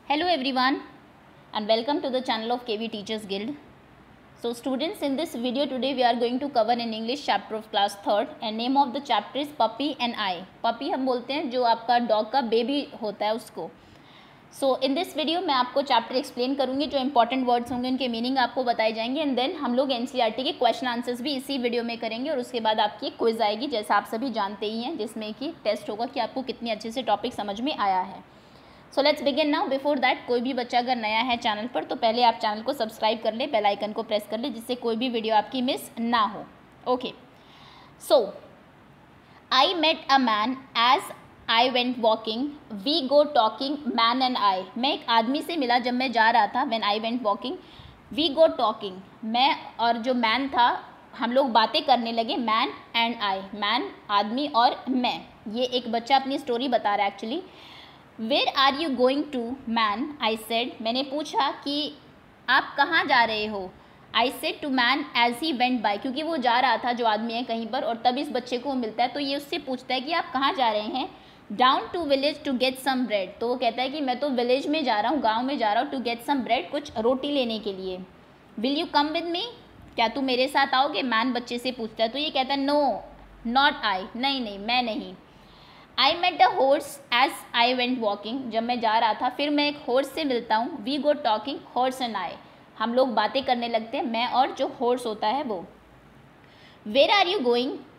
Hello everyone and welcome to the channel of KV Teachers Guild. So students, in this video today we are going to cover an English chapter of class 3rd and name of the chapter is Puppy and I. Puppy हम बोलते हैं जो आपका dog का baby होता है उसको. So in this video मैं आपको चैप्टर एक्सप्लेन करूँगी, जो इंपॉर्टेंट वर्ड्स होंगे उनके मीनिंग आपको बताए जाएंगे एंड देन हम लोग NCERT के क्वेश्चन आंसर्स भी इसी वीडियो में करेंगे और उसके बाद आपकी क्विज आएगी जैसा आप सभी जानते ही हैं, जिसमें कि टेस्ट होगा कि आपको कितनी अच्छे से टॉपिक समझ में आया है. So let's begin now. Before that, कोई भी बच्चा अगर नया है चैनल पर तो पहले आप चैनल को सब्सक्राइब कर ले, बेल आइकन को प्रेस कर ले जिससे कोई भी वीडियो आपकी मिस ना हो. Okay, so I met a man as I went walking, we go talking man and I. मैं एक आदमी से मिला जब मैं जा रहा था. When I went walking, we go talking, मैं और जो मैन था हम लोग बातें करने लगे. मैन एंड आई, मैन आदमी और मैं. ये एक बच्चा अपनी स्टोरी बता रहा है actually. Where are you going to man, I said, मैंने पूछा कि आप कहाँ जा रहे हो. I said to man as he went by, क्योंकि वो जा रहा था जो आदमी है कहीं पर और तब इस बच्चे को मिलता है तो ये उससे पूछता है कि आप कहाँ जा रहे हैं. Down to village to get some bread, तो वो कहता है कि मैं तो विलेज में जा रहा हूँ, गाँव में जा रहा हूँ. टू गेट सम ब्रेड, कुछ रोटी लेने के लिए. Will you come with me, क्या तू मेरे साथ आओगे, मैन बच्चे से पूछता है. तो ये कहता है नो नॉट आई, नहीं नहीं मैं नहीं. I met a horse as I went walking, जब मैं जा रहा था फिर मैं एक हॉर्स से मिलता हूँ. We go talking horse and I, हम लोग बातें करने लगते हैं मैं और जो हॉर्स होता है वो. Where are you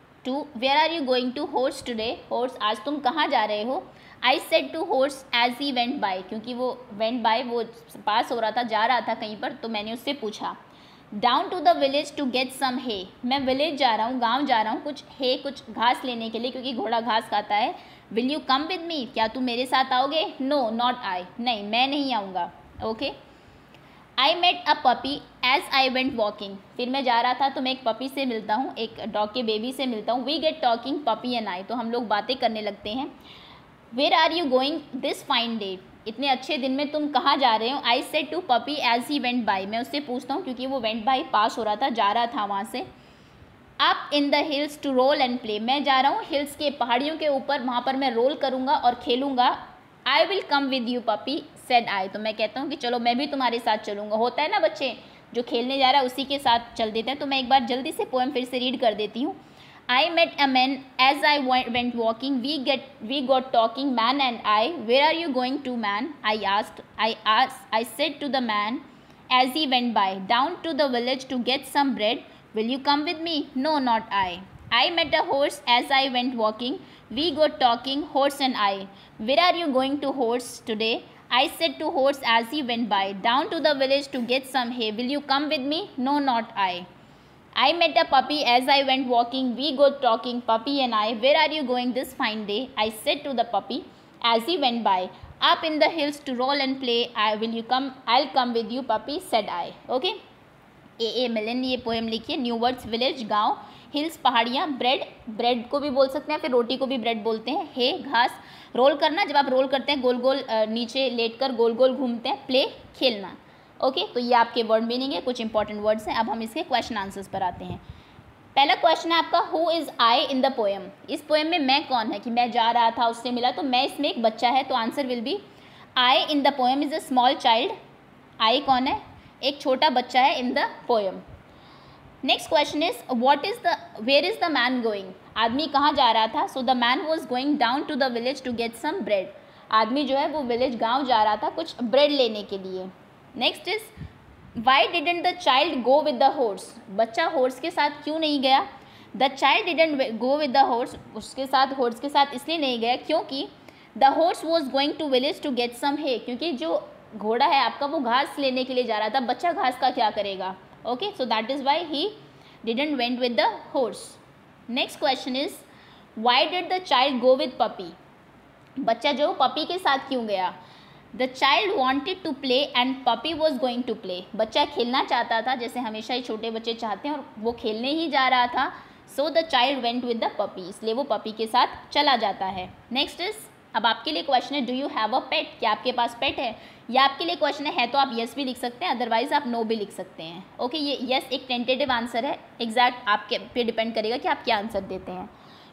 going to horse today, horse आज तुम कहाँ जा रहे हो. I said to horse as he went by, क्योंकि वो वेंट बाय वो पास हो रहा था, जा रहा था कहीं पर, तो मैंने उससे पूछा. Down to the village to get some hay, मैं विलेज जा रहा हूँ, गांव जा रहा हूँ कुछ हे, कुछ घास लेने के लिए क्योंकि घोड़ा घास खाता है. Will you come with me, क्या तू मेरे साथ आओगे. नो नॉट आई, नहीं मैं नहीं आऊँगा. Okay. I met a puppy as I went walking, फिर मैं जा रहा था तो मैं एक पपी से मिलता हूँ, एक डॉग के बेबी से मिलता हूँ. We get talking puppy and I, तो हम लोग बातें करने लगते हैं. Where are you going this fine day, इतने अच्छे दिन में तुम कहाँ जा रहे हो. I said to puppy as he went by, मैं उससे पूछता हूँ क्योंकि वो वेंट बाय पास हो रहा था, जा रहा था वहाँ से. Up in the hills to roll and play, मैं जा रहा हूँ हिल्स के पहाड़ियों के ऊपर, वहाँ पर मैं रोल करूँगा और खेलूँगा. I will come with you puppy said I, तो मैं कहता हूँ कि चलो मैं भी तुम्हारे साथ चलूँगा. होता है ना बच्चे जो खेलने जा रहा है उसी के साथ चल देते हैं. तो मैं एक बार जल्दी से पोएम फिर से रीड कर देती हूँ. I met a man as I went walking. We got talking, man and I. Where are you going to, man? I said to the man as he went by. Down to the village to get some bread. Will you come with me? No, not I. I met a horse as I went walking. We got talking, horse and I. Where are you going to, horse, today? I said to horse as he went by. Down to the village to get some hay. Will you come with me? No, not I. I met a puppy as I went walking. We got talking, puppy and I. Where are you going this fine day? I said to the puppy as he went by. Up in the hills to roll and play. I'll come with you, puppy, said I. Okay. A मिलन ये poem लिखिए. New words, village गाँव, hills पहाड़ियाँ, bread, bread को भी बोल सकते हैं, फिर रोटी को भी ब्रेड बोलते हैं. हे घास, रोल करना, जब आप रोल करते हैं गोल गोल नीचे लेटकर गोल गोल घूमते हैं. प्ले, खेलना. ओके तो ये आपके वर्ड मीनिंग है, कुछ इंपॉर्टेंट वर्ड्स हैं. अब हम इसके क्वेश्चन आंसर्स पर आते हैं. पहला क्वेश्चन है आपका, who is I in the poem. इस पोएम में मैं कौन है, कि मैं जा रहा था उससे मिला, तो मैं इसमें एक बच्चा है, तो answer will be I in the poem is a small child. I कौन है, एक छोटा बच्चा है in the poem. Next question is where is the man going, आदमी कहाँ जा रहा था. So the man was going down to the village to get some bread, आदमी जो है वो विलेज गाँव जा रहा था कुछ ब्रेड लेने के लिए. Next is why didn't the child go with the horse, बच्चा हॉर्स के साथ क्यों नहीं गया. The child didn't go with the horse, उसके साथ हॉर्स के साथ इसलिए नहीं गया क्योंकि the horse was going to village to get some hay, क्योंकि जो घोड़ा है आपका वो घास लेने के लिए जा रहा था, बच्चा घास का क्या करेगा. Okay so that is why he didn't went with the horse. Next question is why did the child go with puppy, बच्चा जो पपी के साथ क्यों गया. The child wanted to play and puppy was going to play, बच्चा खेलना चाहता था जैसे हमेशा ही छोटे बच्चे चाहते हैं और वो खेलने ही जा रहा था. So the child went with the puppy, इसलिए वो पपी के साथ चला जाता है. नेक्स्ट इज, अब आपके लिए क्वेश्चन है, do you have a pet, क्या आपके पास पेट है. या आपके लिए क्वेश्चन है तो आप येस भी लिख सकते हैं, अदरवाइज आप नो भी लिख सकते हैं. ओके ये येस एक टेंटेटिव आंसर है, एग्जैक्ट आपके पे डिपेंड करेगा कि आप क्या आंसर देते हैं.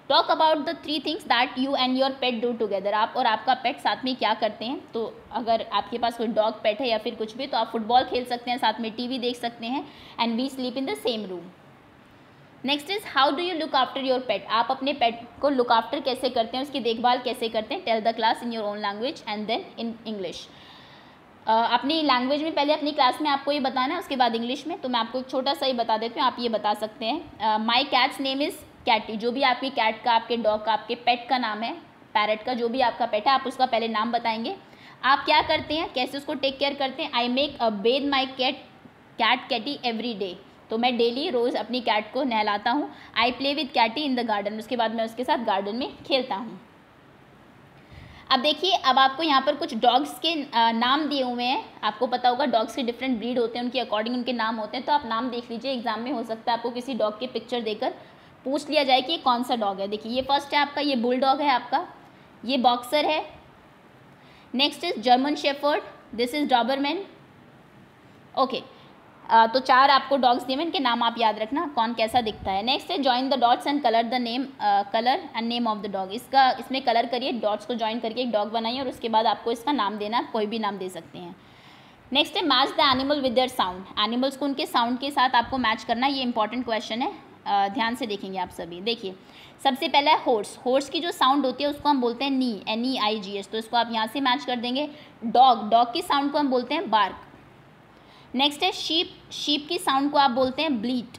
Talk about the 3 things that you and your pet do together. आप और आपका पेट साथ में क्या करते हैं। तो अगर आपके पास कोई डॉग पेट है या फिर कुछ भी, तो आप फुटबॉल खेल सकते हैं, साथ में टीवी देख सकते हैं, and we sleep in the same room. Next is how do you look after your pet. आप अपने पेट को लुक आफ्टर कैसे करते हैं, उसकी देखभाल कैसे करते हैं। Tell the class in your own language and then in English. अपनी लैंग्वेज में पहले अपनी क्लास में आपको ये बताना है, उसके बाद इंग्लिश में। तो मैं आपको एक छोटा सा ही बता देती हूँ, आप ये बता सकते हैं। My cat's name is Katie. जो भी आपकी कैट का, आपके डॉग का, आपके पेट का नाम है, पैरट का, जो भी आपका पेट है, आप उसका पहले नाम बताएंगे। आप क्या करते हैं, कैसे उसको टेक केयर करते हैं। I make a bath my cat Katie every day. तो मैं डेली रोज़ अपनी कैट को नहलाता हूँ। I play with Katie in the garden. उसके बाद मैं उसके साथ गार्डन में खेलता हूँ। अब देखिए, अब आपको यहाँ पर कुछ डॉग्स के नाम दिए हुए हैं। आपको पता होगा डॉग्स के डिफरेंट ब्रीड होते हैं, उनके अकॉर्डिंग उनके नाम होते हैं। तो आप नाम देख लीजिए, एग्जाम में हो सकता है आपको किसी डॉग के पिक्चर देकर पूछ लिया जाए कि ये कौन सा डॉग है। देखिए, ये फर्स्ट है आपका, ये बुल डॉग है आपका, ये बॉक्सर है। Next is German shepherd, this is Doberman. Okay, तो 4 आपको डॉग्स दिए हैं, इनके नाम आप याद रखना कौन कैसा दिखता है। नेक्स्ट है join the dots and colour the name, colour and name of the dog. इसमें कलर करिए, डॉट्स को ज्वाइन करके एक डॉग बनाइए और उसके बाद आपको इसका नाम देना, कोई भी नाम दे सकते हैं। नेक्स्ट है match the animal with their sound. Animals को उनके साउंड के साथ आपको मैच करना, ये इंपॉर्टेंट क्वेश्चन है, ध्यान से देखेंगे आप सभी। देखिए, सबसे पहला है हॉर्स। हॉर्स की जो साउंड होती है उसको हम बोलते हैं नी, NEIGS। तो इसको आप यहाँ से मैच कर देंगे। डॉग की साउंड को हम बोलते हैं बार्क। नेक्स्ट है शीप की साउंड को आप बोलते हैं ब्लीट।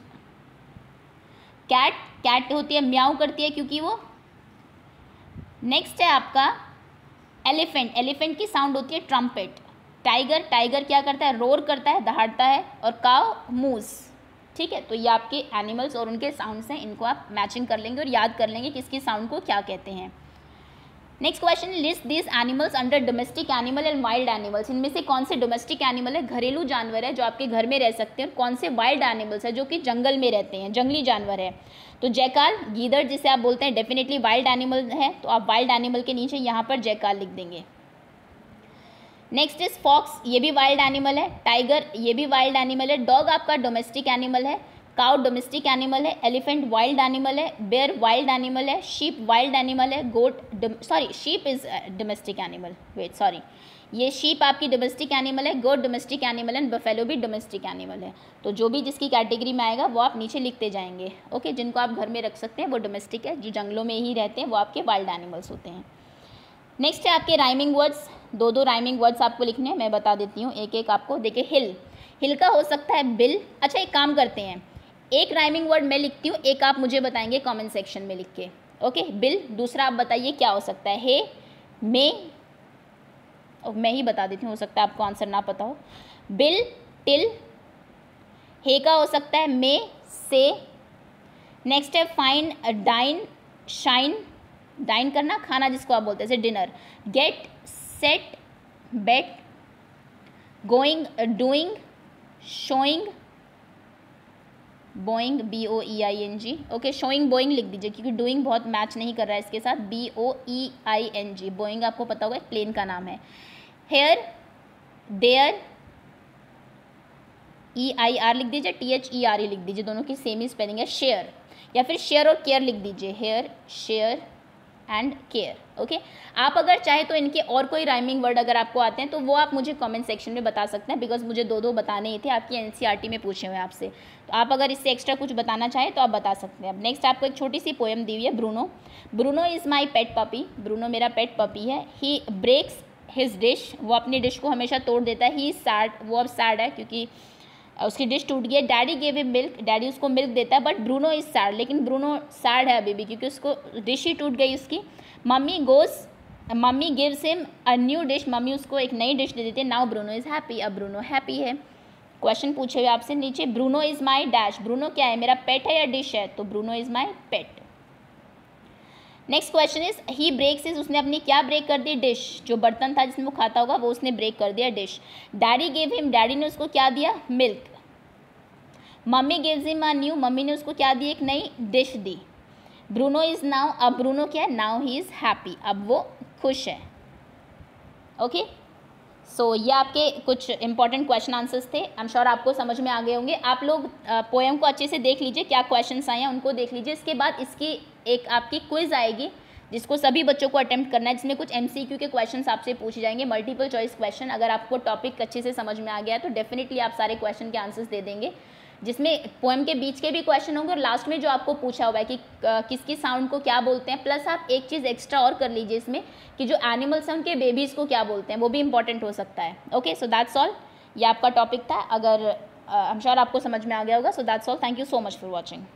कैट होती है म्याऊ करती है क्योंकि वो। नेक्स्ट है आपका एलिफेंट की साउंड होती है ट्रम्पेट। टाइगर क्या करता है, रोर करता है, दहाड़ता है। और काऊ मूज। ठीक है, तो ये आपके एनिमल्स और उनके साउंड्स हैं, इनको आप मैचिंग कर लेंगे और याद कर लेंगे किसकी साउंड को क्या कहते हैं। Next question, list this animals under domestic animal and wild animals. इनमें से कौन से डोमेस्टिक एनिमल है, घरेलू जानवर है जो आपके घर में रह सकते हैं, और कौन से वाइल्ड एनिमल्स है जो कि जंगल में रहते हैं, जंगली जानवर है। तो जैकाल, गीदड़ जिसे आप बोलते हैं, डेफिनेटली वाइल्ड एनिमल है, तो आप वाइल्ड एनिमल के नीचे यहाँ पर जैकाल लिख देंगे। नेक्स्ट इज फॉक्स, ये भी वाइल्ड एनिमल है। टाइगर, ये भी वाइल्ड एनिमल है। डॉग आपका डोमेस्टिक एनिमल है। काउ डोमेस्टिक एनिमल है। एलिफेंट वाइल्ड एनिमल है। बेयर वाइल्ड एनिमल है। शीप वाइल्ड एनिमल है। शीप इज डोमेस्टिक एनिमल, ये शीप आपकी डोमेस्टिक एनिमल है। Goat domestic animal and buffalo भी डोमेस्टिक एनिमल है। तो जो भी जिसकी कैटेगरी में आएगा वो आप नीचे लिखते जाएंगे। ओके, जिनको आप घर में रख सकते हैं वो डोमेस्टिक है, जो जंगलों में ही रहते हैं वो आपके वाइल्ड एनिमल्स होते हैं। नेक्स्ट है आपके राइमिंग वर्ड्स। 2 राइमिंग वर्ड्स आपको लिखने हैं, मैं बता देती हूँ एक आपको। देखिए, हिल का हो सकता है बिल। अच्छा, एक काम करते हैं, एक राइमिंग वर्ड मैं लिखती हूँ, एक आप मुझे बताएंगे कमेंट सेक्शन में लिख के। Okay, bill. दूसरा आप बताइए क्या हो सकता है, हे, मे, मैं ही बता देती हूँ, हो सकता है आपको आंसर ना पता हो। Bill, till. हे का हो सकता है मे, से। नेक्स्ट है फाइन, डाइन, शाइन। डाइन करना, खाना जिसको आप बोलते हैं, जैसे dinner. Get, set, bet. Going, doing, showing, Boeing, BOEING। Okay, showing Boeing लिख दीजिए क्योंकि डूइंग बहुत मैच नहीं कर रहा है इसके साथ। BOEING। बोइंग आपको पता होगा, एक प्लेन का नाम है। हेयर, देयर, EIR लिख दीजिए, THERE लिख दीजिए, दोनों की सेम ही स्पेलिंग है। शेयर, या फिर शेयर और केयर लिख दीजिए, hair, share and care. Okay, आप अगर चाहे तो इनके और कोई राइमिंग वर्ड अगर आपको आते हैं तो वो आप मुझे कमेंट सेक्शन में बता सकते हैं, बिकॉज मुझे 2 बताने ही थे, आपकी NCERT में पूछे हुए आपसे। तो आप अगर इससे एक्स्ट्रा कुछ बताना चाहें तो आप बता सकते हैं। अब नेक्स्ट आपको एक छोटी सी पोएम दी हुई है, Bruno is my pet puppy. Bruno मेरा पेट पपी है। ही ब्रेक्स हिज डिश, वो अपनी डिश को हमेशा तोड़ देता है। ही इज सैड, वो अब सैड है क्योंकि उसकी डिश टूट गई है। Daddy gave him milk, daddy उसको मिल्क देता है, बट ब्रूनो इज सैड, लेकिन ब्रूनो सैड है अभी भी क्योंकि उसको डिश ही टूट गई उसकी। Mummy gives him a new dish, mummy उसको एक नई डिश दे देती है। नाउ ब्रूनो इज़ हैप्पी, अब ब्रूनो हैप्पी है। क्वेश्चन पूछे हुए आपसे नीचे, Bruno is my dash. Bruno क्या है, मेरा पेट है या डिश है, तो Bruno is my pet. Next question is he breaks is, उसने अपनी क्या ब्रेक कर दी, डिश। जो बर्तन था जिसमें वो खाता होगा वो उसने ब्रेक कर दिया, dish. Daddy give him, daddy ने उसको क्या दिया, milk. Mummy gives him a new, mummy ने उसको क्या दी, एक नई डिश दी। ब्रूनो इज नाउ, अब ब्रूनो क्या है, नाउ ही इज हैप्पी, अब वो खुश है। ओके, ये आपके कुछ इंपॉर्टेंट क्वेश्चन आंसर्स थे। आई एम श्योर आपको समझ में आ गए होंगे। आप लोग पोएम को अच्छे से देख लीजिए, क्या क्वेश्चंस आए हैं उनको देख लीजिए। इसके बाद इसकी एक आपकी क्विज आएगी जिसको सभी बच्चों को अटेम्प्ट करना है, जिसमें कुछ MCQ के क्वेश्चंस आपसे पूछे जाएंगे, मल्टीपल चॉइस क्वेश्चन। अगर आपको टॉपिक अच्छे से समझ में आ गया है तो डेफिनेटली आप सारे क्वेश्चन के आंसर्स दे देंगे, जिसमें पोएम के बीच के भी क्वेश्चन होंगे और लास्ट में जो आपको पूछा हुआ है कि किसकी साउंड को क्या बोलते हैं। प्लस आप एक चीज़ एक्स्ट्रा और कर लीजिए इसमें कि जो एनिमल्स हैं उनके बेबीज़ को क्या बोलते हैं, वो भी इंपॉर्टेंट हो सकता है। Okay, so that's all. ये आपका टॉपिक था। अगर आई एम श्योर आपको समझ में आ गया होगा। So that's all. Thank you so much for watching.